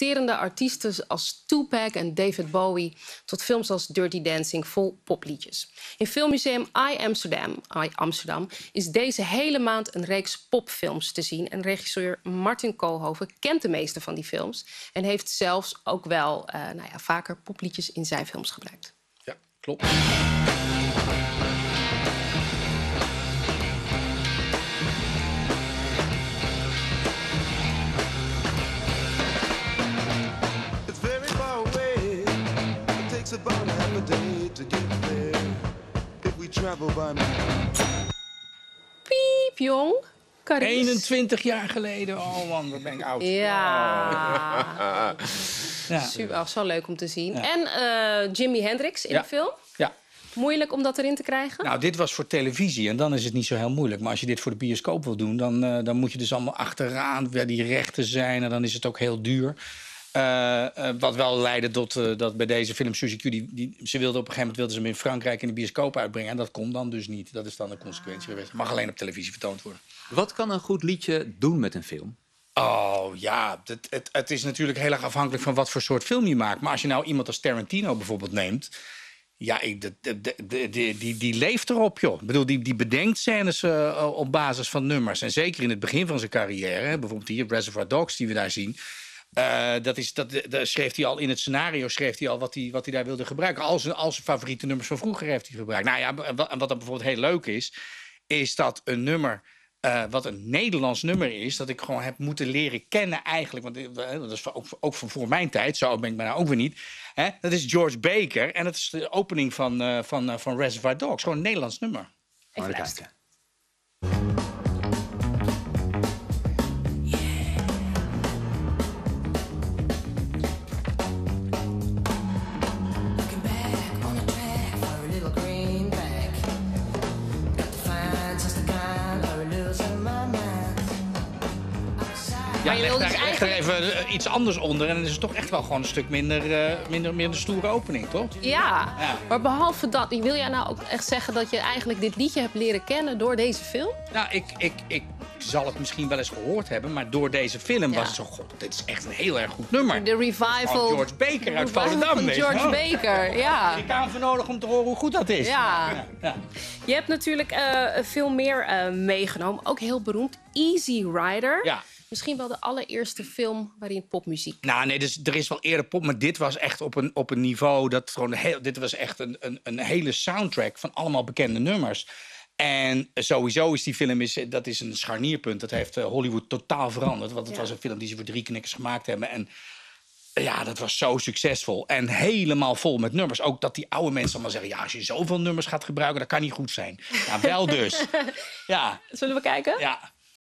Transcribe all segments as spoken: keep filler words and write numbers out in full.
experimenterende artiesten als Tupac en David Bowie tot films als Dirty Dancing vol popliedjes. In Filmmuseum I Amsterdam, I Amsterdam is deze hele maand een reeks popfilms te zien. En regisseur Martin Koolhoven kent de meeste van die films en heeft zelfs ook wel uh, nou ja, vaker popliedjes in zijn films gebruikt. Ja, klopt. About half a day to get there if we travel by me. Piep, jong. Carice. eenentwintig jaar geleden. Oh man, wat ben ik oud. Ja. Oh. Ja. Super, oh, zo leuk om te zien. Ja. En uh, Jimi Hendrix in Ja. de film. Ja. Moeilijk om dat erin te krijgen? Nou, dit was voor televisie en dan is het niet zo heel moeilijk. Maar als je dit voor de bioscoop wil doen, dan, uh, dan moet je dus allemaal achteraan waar die rechten zijn. En dan is het ook heel duur. Uh, uh, wat wel leidde tot uh, dat bij deze film Suzy Q... Die, die, ze wilden op een gegeven moment wilden ze hem in Frankrijk in de bioscoop uitbrengen. En dat kon dan dus niet. Dat is dan een consequentie geweest. Het mag alleen op televisie vertoond worden. Wat kan een goed liedje doen met een film? Oh ja, het, het, het is natuurlijk heel erg afhankelijk van wat voor soort film je maakt. Maar als je nou iemand als Tarantino bijvoorbeeld neemt... Ja, ik, de, de, de, de, die, die leeft erop, joh. Ik bedoel, die, die bedenkt scènes uh, op basis van nummers. En zeker in het begin van zijn carrière, hè, bijvoorbeeld hier Reservoir Dogs die we daar zien... Uh, dat is, dat, dat schreef hij al in het scenario, schreef hij al wat hij, wat hij daar wilde gebruiken. Al zijn, al zijn favoriete nummers van vroeger heeft hij gebruikt. Nou ja, en wat, en wat dan bijvoorbeeld heel leuk is, is dat een nummer, uh, wat een Nederlands nummer is, dat ik gewoon heb moeten leren kennen eigenlijk. Want uh, dat is ook, ook van voor mijn tijd, zo ben ik bijna ook weer niet. Hè? Dat is George Baker en dat is de opening van, uh, van, uh, van Reservoir Dogs. Gewoon een Nederlands nummer. Even luisteren. Ja, leg daar, leg daar even iets anders onder en dan is het toch echt wel gewoon een stuk minder, uh, minder, minder stoere opening, toch? Ja, ja, maar behalve dat, wil jij nou ook echt zeggen dat je eigenlijk dit liedje hebt leren kennen door deze film? Nou, ik, ik, ik zal het misschien wel eens gehoord hebben, maar door deze film Ja. was het zo, god, dit is echt een heel erg goed nummer. De revival. Van George Baker uit revival Volendam. van weet je George wel. Baker, ja. Amerikaan voor nodig om te horen hoe goed dat is. Ja. Ja, ja. Je hebt natuurlijk uh, veel meer uh, meegenomen, ook heel beroemd. Easy Rider. Ja. Misschien wel de allereerste film waarin popmuziek... Nou, nee, dus, er is wel eerder pop, maar dit was echt op een, op een niveau dat gewoon heel, dit was echt een, een, een hele soundtrack van allemaal bekende nummers. En sowieso is die film, is, dat is een scharnierpunt. Dat heeft uh, Hollywood totaal veranderd. Want het Ja. was een film die ze voor drie knikkers gemaakt hebben. En ja, dat was zo succesvol. En helemaal vol met nummers. Ook dat die oude mensen allemaal zeggen... ja, als je zoveel nummers gaat gebruiken, dat kan niet goed zijn. Nou, wel dus. Ja. Zullen we kijken? Ja.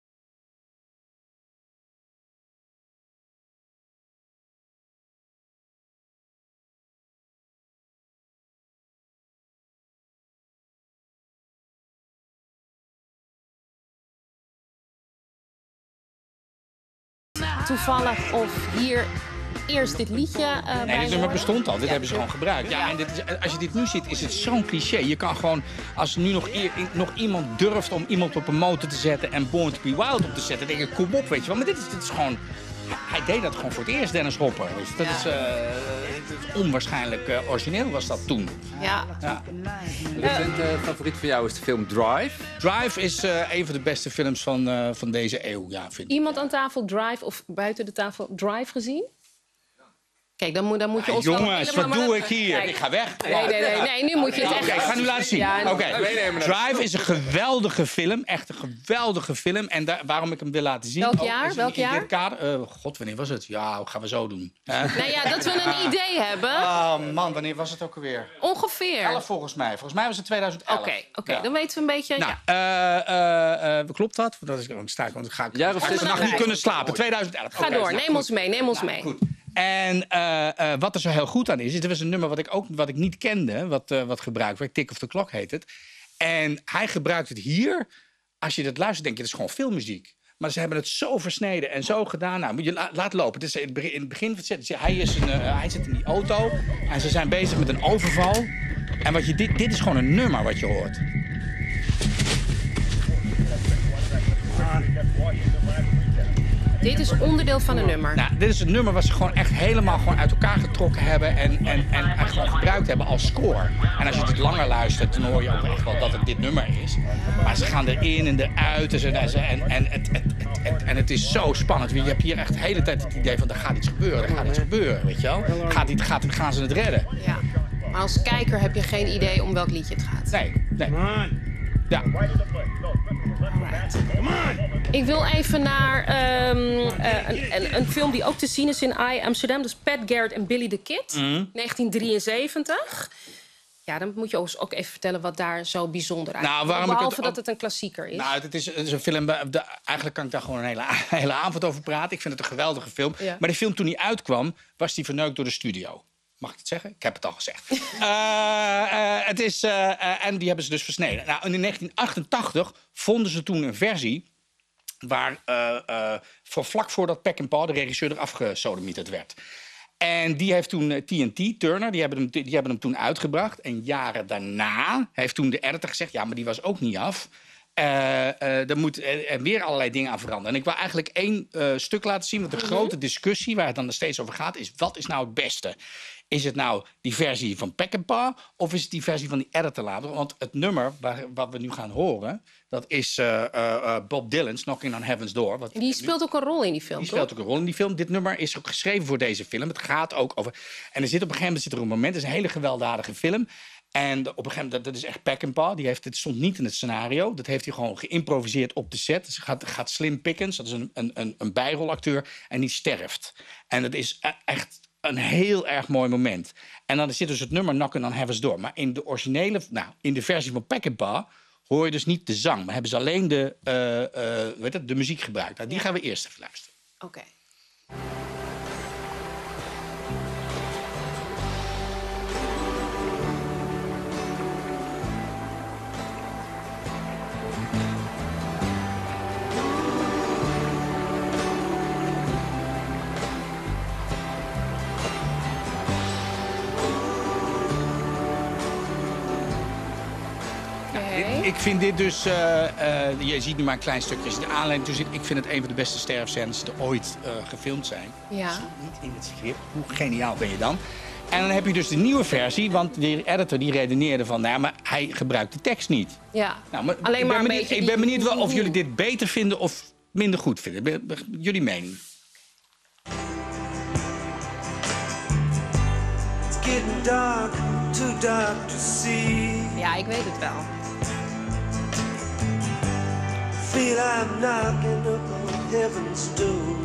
Toevallig of hier eerst dit liedje uh, bij Nee, dit nummer hoorde. bestond al. Dit Ja. hebben ze gewoon gebruikt. Ja, en dit is, als je dit nu ziet, is het zo'n cliché. Je kan gewoon, als nu nog, eer, nog iemand durft om iemand op een motor te zetten en Born to be Wild op te zetten, dan denk ik, kom op, weet je wel. Maar dit is, dit is gewoon... Hij deed dat gewoon voor het eerst, Dennis Hopper. Weet je. Dat Ja. is, uh, het is onwaarschijnlijk uh, origineel was dat toen. Ja. Ja. Recent uh, favoriet van jou is de film Drive. Drive is uh, een van de beste films van, uh, van deze eeuw, ja, vind ik. Iemand aan tafel Drive of buiten de tafel Drive gezien? Kijk, dan moet, dan moet je Ja, ons wel jongens, helemaal- wat maar- doe ik hier? Kijk. Ik ga weg. Nee, nee, nee, nee, nu moet je het Oké, echt... ik ga nu laten zien. Ja, Oké, en- Drive is een geweldige film. Echt een geweldige film. En daar, waarom ik hem wil laten zien... Welk ook jaar? is in- Welk in jaar? dit kader, uh, God, wanneer was het? Ja, hoe gaan we zo doen? Uh, Nou ja, dat we een idee hebben. Oh man, wanneer was het ook alweer? Ongeveer. elf volgens mij. Volgens mij was het twintig elf. Oké, oké, Ja. dan weten we een beetje... Nou, ja. uh, uh, uh, klopt dat? Dat is gewoon sta ik, want ik ga, Jaar of ga ik zes vannacht erbij. niet kunnen slapen. twintig elf. Ga Oké, door, nou, neem goed. ons mee, neem ons Nou, mee. goed. En uh, uh, wat er zo heel goed aan is, dit was een nummer wat ik ook wat ik niet kende, wat, uh, wat gebruikt werd. Tick of the Clock heet het. En hij gebruikt het hier. Als je dat luistert, denk je, dat is gewoon filmmuziek. Maar ze hebben het zo versneden en zo gedaan. Nou, moet je la laat lopen. Het is in het begin, in het begin hij, is een, uh, hij zit in die auto en ze zijn bezig met een overval. En wat je, dit, dit is gewoon een nummer wat je hoort. Dit is onderdeel van een nummer. Nou, dit is het nummer wat ze gewoon echt helemaal gewoon uit elkaar getrokken hebben en, en, en, en gewoon gebruikt hebben als score. En als je het langer luistert, dan hoor je ook echt wel dat het dit nummer is. Maar ze gaan erin en eruit en, ze, en, en, en, het, het, het, het, en het is zo spannend. Je hebt hier echt de hele tijd het idee van er gaat iets gebeuren, er gaat iets gebeuren, weet je wel. Gaat, dit, gaat, gaan ze het redden? Ja. Maar als kijker heb je geen idee om welk liedje het gaat. Nee, nee. Ja. Ik wil even naar um, uh, een, een, een film die ook te zien is in I Amsterdam. Dat is Pat Garrett en Billy the Kid, Mm. negentien drieënzeventig. Ja, dan moet je ons ook even vertellen wat daar zo bijzonder aan is. Nou, waarom ik Behalve het dat ook- het een klassieker is. Nou, het is, het is een film. de- Eigenlijk kan ik daar gewoon een hele, hele avond over praten. Ik vind het een geweldige film. Ja. Maar die film, toen die uitkwam, was die verneukt door de studio. Mag ik het zeggen? Ik heb het al gezegd. Eh, eh, het is, eh, eh, en die hebben ze dus versneden. Nou, in negentien achtentachtig vonden ze toen een versie waar eh, eh, voor vlak voordat Peckinpah, de regisseur, eraf gesodemieterd werd. En die heeft toen eh, T N T, Turner, die hebben, hem, die hebben hem toen uitgebracht. En jaren daarna heeft toen de editor gezegd, ja, maar die was ook niet af. Eh eh er moet er, er weer allerlei dingen aan veranderen. En ik wil eigenlijk één eh, stuk laten zien. Want de grote discussie waar het dan steeds over gaat is, wat is nou het beste? Is het nou die versie van Peckinpah of is het die versie van die editor later? Want het nummer waar, wat we nu gaan horen, dat is eh, eh, eh, Bob Dylan's Knocking on Heaven's Door. Wat, Die speelt ook een rol in die film, die toch? speelt ook een rol in die film. Dit nummer is ook geschreven voor deze film. Het gaat ook over... En er zit op een gegeven moment zit er een moment... Het is een hele gewelddadige film. En op een gegeven moment... Dat is echt Peckinpah. Die heeft, het stond niet in het scenario. Dat heeft hij gewoon geïmproviseerd op de set. Dus gaat, gaat Slim Pickens, dat is een, een, een, een bijrolacteur... en die sterft. En dat is e- echt een heel erg mooi moment. En dan zit dus het nummer Knockin' on Heaven's Door. Maar in de originele... Nou, in de versie van Peckinpah... hoor je dus niet de zang. Maar hebben ze alleen de, uh, uh, weet het, de muziek gebruikt. Nou, die gaan we eerst even luisteren. Oké. Oké. Ik vind dit dus... uh, uh, je ziet nu maar een klein stukje. Als je de aanleiding toe zit, ik vind het een van de beste sterfscènes die er ooit uh, gefilmd zijn. Ja. Zie je niet in het script. Hoe geniaal ben je dan? En dan heb je dus de nieuwe versie, want de editor die redeneerde van... Nou ja, maar hij gebruikt de tekst niet. Ja. Nou, maar Alleen ik maar ben een benieuwd, beetje ik ben die- benieuwd wel of jullie dit beter vinden of minder goed vinden. Ben- ben- Jullie mening? It's getting dark, too dark to see. Ja, ik weet het wel. Feel I'm knocking up on heaven's door.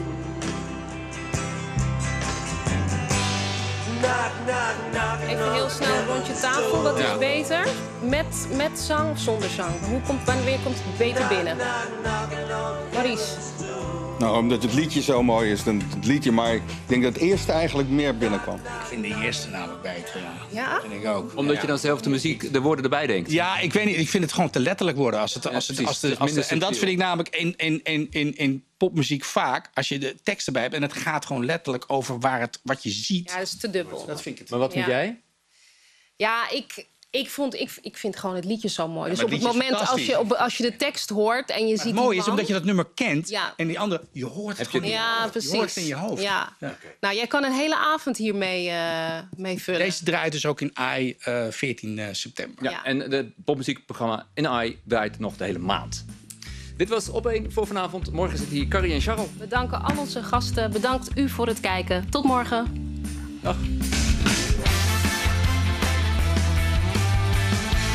Knock, knock, knocking Even heel on snel een rondje heaven's tafel. door. Wat is Ja. beter? Met, met zang of zonder zang? Hoe komt, wanneer komt het beter binnen? Knock, knocking on Maurice. Nou, omdat het liedje zo mooi is, dan het liedje. Maar ik denk dat het eerste eigenlijk meer binnenkwam. Ik vind de eerste namelijk beter, ja. Ja? Vind ik ook. Omdat ja. je dan zelf de muziek, de woorden erbij denkt. Ja, ik weet niet. Ik vind het gewoon te letterlijk worden. Als het, Ja, als het, precies. als de, Het is als de- minder en dat subtiel. vind ik namelijk in, in, in, in, in popmuziek vaak. Als je de tekst erbij hebt en het gaat gewoon letterlijk over waar het, wat je ziet. Ja, dat is te dubbel. Dat vind ik het. Maar wat vind Ja. jij? Ja, ik, ik, vond, ik, ik vind gewoon het liedje zo mooi. Dus maar op het het liedje is moment als je, op, als je de tekst hoort en je ziet Het mooie die is man- omdat je dat nummer kent Ja. en die andere, je hoort het Heb je gewoon. het- in je Ja, hoofd. precies. Je hoort het in je hoofd. Ja. Ja. Nou, jij kan een hele avond hiermee eh mee vullen. Deze draait dus ook in I eh, veertien september. Ja, Ja. en het popmuziekprogramma In I draait nog de hele maand. Dit was Op één voor vanavond. Morgen zitten hier Carrie en Charles. We danken al onze gasten. Bedankt u voor het kijken. Tot morgen. Dag.